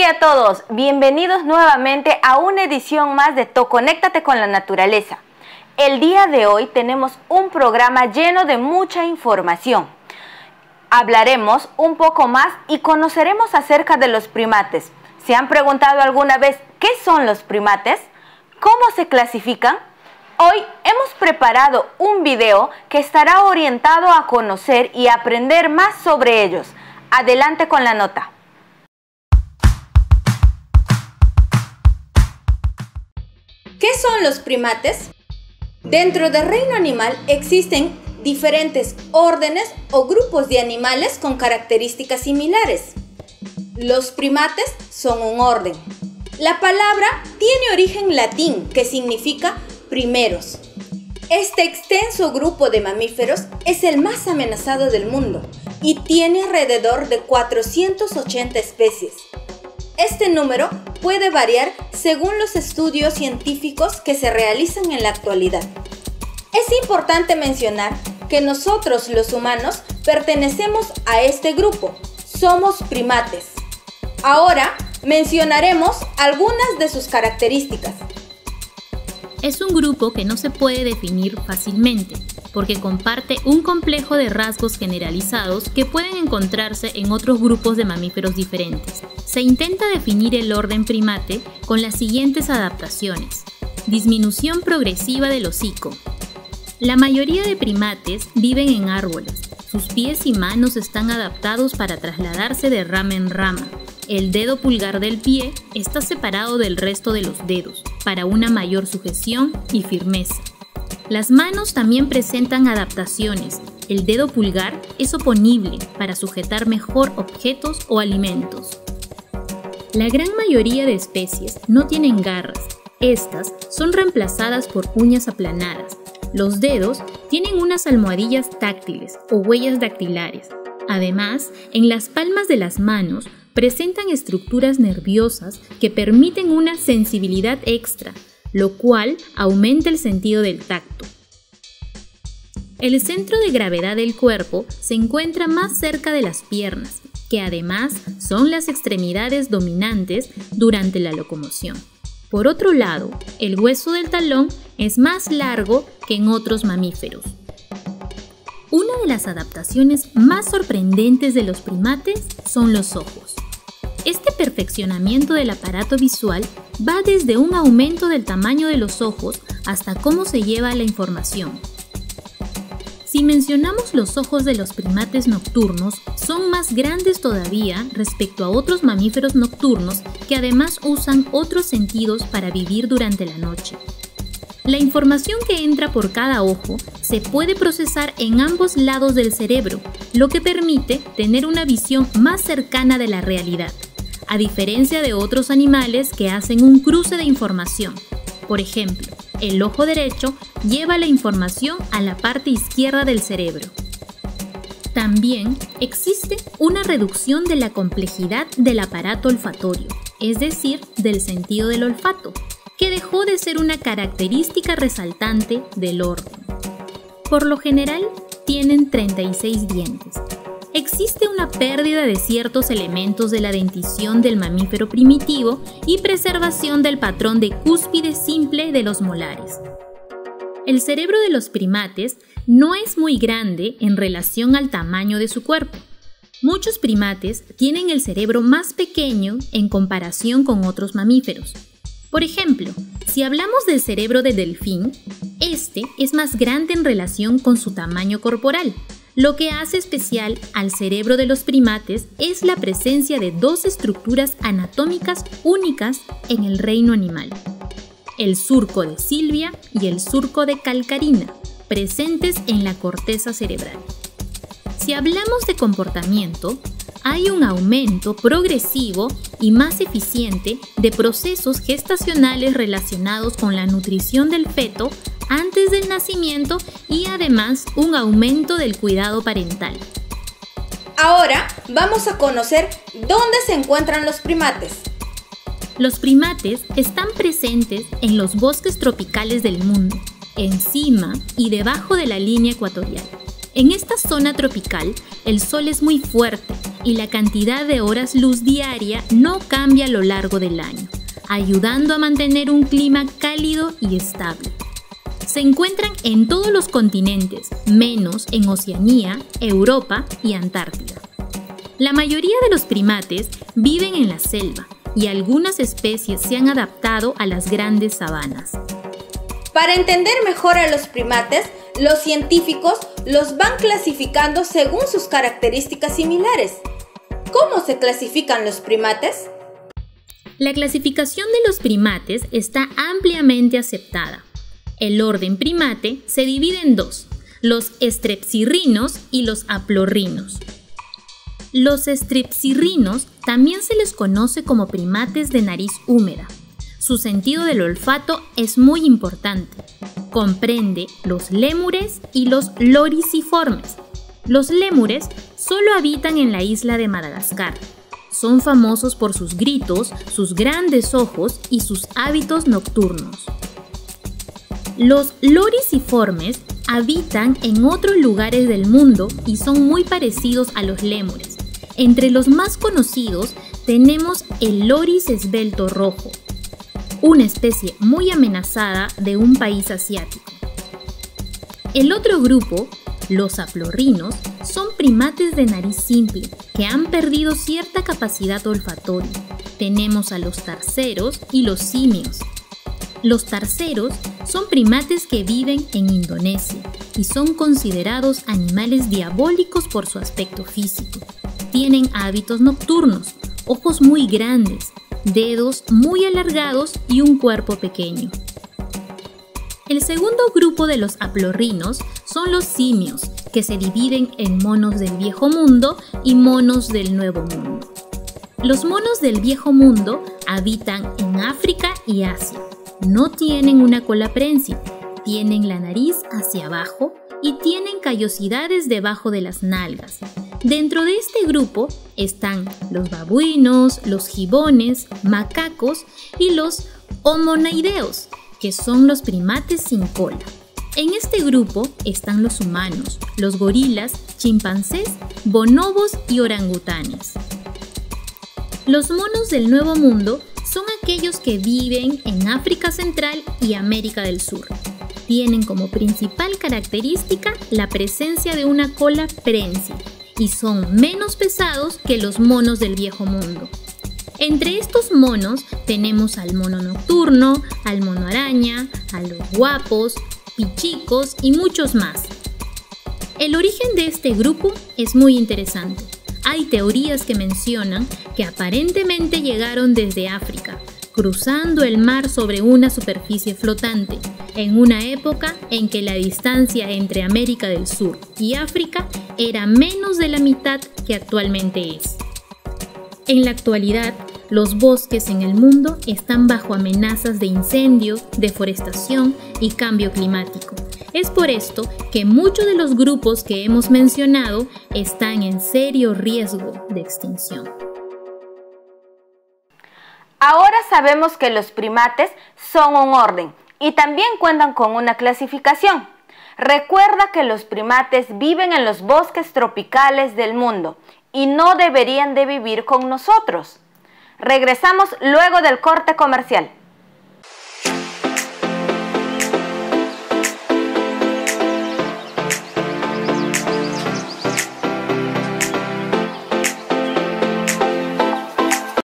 Hey a todos, bienvenidos nuevamente a una edición más de Conéctate con la Naturaleza. El día de hoy tenemos un programa lleno de mucha información. Hablaremos un poco más y conoceremos acerca de los primates. ¿Se han preguntado alguna vez qué son los primates? ¿Cómo se clasifican? Hoy hemos preparado un video que estará orientado a conocer y aprender más sobre ellos. Adelante con la nota. ¿Qué son los primates? Dentro del reino animal existen diferentes órdenes o grupos de animales con características similares. Los primates son un orden. La palabra tiene origen latín que significa primeros. Este extenso grupo de mamíferos es el más amenazado del mundo y tiene alrededor de 480 especies. Este número puede variar según los estudios científicos que se realizan en la actualidad. Es importante mencionar que nosotros los humanos pertenecemos a este grupo. Somos primates. Ahora mencionaremos algunas de sus características. Es un grupo que no se puede definir fácilmente, porque comparte un complejo de rasgos generalizados que pueden encontrarse en otros grupos de mamíferos diferentes. Se intenta definir el orden primate con las siguientes adaptaciones. Disminución progresiva del hocico. La mayoría de primates viven en árboles. Sus pies y manos están adaptados para trasladarse de rama en rama. El dedo pulgar del pie está separado del resto de los dedos para una mayor sujeción y firmeza. Las manos también presentan adaptaciones. El dedo pulgar es oponible para sujetar mejor objetos o alimentos. La gran mayoría de especies no tienen garras. Estas son reemplazadas por uñas aplanadas. Los dedos tienen unas almohadillas táctiles o huellas dactilares. Además, en las palmas de las manos presentan estructuras nerviosas que permiten una sensibilidad extra, lo cual aumenta el sentido del tacto. El centro de gravedad del cuerpo se encuentra más cerca de las piernas, que además son las extremidades dominantes durante la locomoción. Por otro lado, el hueso del talón es más largo que en otros mamíferos. Una de las adaptaciones más sorprendentes de los primates son los ojos. Este perfeccionamiento del aparato visual va desde un aumento del tamaño de los ojos hasta cómo se lleva la información. Si mencionamos los ojos de los primates nocturnos, son más grandes todavía respecto a otros mamíferos nocturnos que además usan otros sentidos para vivir durante la noche. La información que entra por cada ojo se puede procesar en ambos lados del cerebro, lo que permite tener una visión más cercana de la realidad, a diferencia de otros animales que hacen un cruce de información. Por ejemplo, el ojo derecho lleva la información a la parte izquierda del cerebro. También existe una reducción de la complejidad del aparato olfatorio, es decir, del sentido del olfato, que dejó de ser una característica resaltante del orden. Por lo general, tienen 36 dientes. Existe una pérdida de ciertos elementos de la dentición del mamífero primitivo y preservación del patrón de cúspide simple de los molares. El cerebro de los primates no es muy grande en relación al tamaño de su cuerpo. Muchos primates tienen el cerebro más pequeño en comparación con otros mamíferos. Por ejemplo, si hablamos del cerebro de delfín, este es más grande en relación con su tamaño corporal. Lo que hace especial al cerebro de los primates es la presencia de dos estructuras anatómicas únicas en el reino animal: el surco de Silvia y el surco de Calcarina, presentes en la corteza cerebral. Si hablamos de comportamiento, hay un aumento progresivo y más eficiente de procesos gestacionales relacionados con la nutrición del feto antes del nacimiento y además un aumento del cuidado parental. Ahora vamos a conocer dónde se encuentran los primates. Los primates están presentes en los bosques tropicales del mundo, encima y debajo de la línea ecuatorial. En esta zona tropical, el sol es muy fuerte y la cantidad de horas luz diaria no cambia a lo largo del año, ayudando a mantener un clima cálido y estable. Se encuentran en todos los continentes, menos en Oceanía, Europa y Antártida. La mayoría de los primates viven en la selva y algunas especies se han adaptado a las grandes sabanas. Para entender mejor a los primates, los científicos los van clasificando según sus características similares. ¿Cómo se clasifican los primates? La clasificación de los primates está ampliamente aceptada. El orden primate se divide en dos, los strepsirrinos y los aplorrinos. Los strepsirrinos también se les conoce como primates de nariz húmeda. Su sentido del olfato es muy importante. Comprende los lémures y los loriciformes. Los lémures solo habitan en la isla de Madagascar. Son famosos por sus gritos, sus grandes ojos y sus hábitos nocturnos. Los loriciformes habitan en otros lugares del mundo y son muy parecidos a los lémures. Entre los más conocidos tenemos el loris esbelto rojo, una especie muy amenazada de un país asiático. El otro grupo, los aplorrinos, son primates de nariz simple que han perdido cierta capacidad olfatoria. Tenemos a los tarseros y los simios. Los tarseros son primates que viven en Indonesia y son considerados animales diabólicos por su aspecto físico. Tienen hábitos nocturnos, ojos muy grandes, dedos muy alargados y un cuerpo pequeño. El segundo grupo de los aplorrinos son los simios, que se dividen en monos del Viejo Mundo y monos del Nuevo Mundo. Los monos del Viejo Mundo habitan en África y Asia. No tienen una cola prensil, tienen la nariz hacia abajo y tienen callosidades debajo de las nalgas. Dentro de este grupo están los babuinos, los gibones, macacos y los homoneideos, que son los primates sin cola. En este grupo están los humanos, los gorilas, chimpancés, bonobos y orangutanes. Los monos del Nuevo Mundo son aquellos que viven en África Central y América del Sur. Tienen como principal característica la presencia de una cola prensil y son menos pesados que los monos del Viejo Mundo. Entre estos monos tenemos al mono nocturno, al mono araña, a los guapos, pichicos y muchos más. El origen de este grupo es muy interesante. Hay teorías que mencionan que aparentemente llegaron desde África, cruzando el mar sobre una superficie flotante, en una época en que la distancia entre América del Sur y África era menos de la mitad que actualmente es. En la actualidad, los bosques en el mundo están bajo amenazas de incendio, deforestación y cambio climático. Es por esto que muchos de los grupos que hemos mencionado están en serio riesgo de extinción. Ahora sabemos que los primates son un orden y también cuentan con una clasificación. Recuerda que los primates viven en los bosques tropicales del mundo y no deberían de vivir con nosotros. Regresamos luego del corte comercial.